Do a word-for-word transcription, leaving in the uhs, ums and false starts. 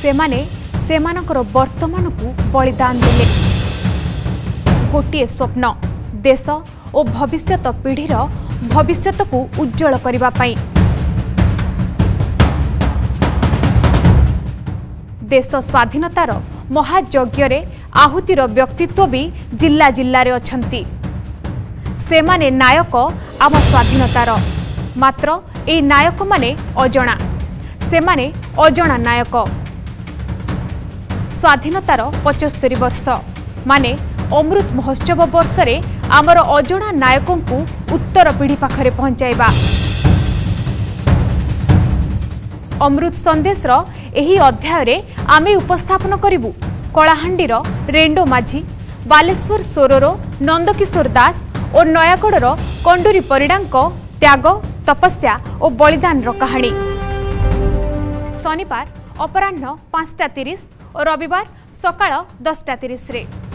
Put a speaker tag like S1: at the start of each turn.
S1: सेमाने सेमानकर वर्तमान को बलिदान देले। गोटे स्वप्न देश और भविष्यत पीढ़ीर भविष्यत को उज्जवल करबा पाई। देश स्वाधीनतार महायज्ञ रे आहुतिर व्यक्तित्व भी जिल्ला जिल्ला रे अछंती। सेमाने नायक आम स्वाधीनतार, मात्र ए नायक माने अजणा। सेमाने अजणा नायक। स्वाधीनतार पचस्तरी वर्ष माने अमृत महोत्सव वर्ष रे आमर अजणा नायकों को उत्तर पीढ़ी पाखरे पहुंचाइबा। अमृत संदेश रो एही अध्याय रे आमे उपस्थापन करिबु कलाहांडीर रेंडो माझी, बालेश्वर सोररो नंदकिशोर दास और नयागढ़ कंडूरी परिडांक त्याग, तपस्या और बलिदान रो कहानी। शनिवार अपराह्न पांचटा तीस और रविवार सकाळ दसटा तीस रे।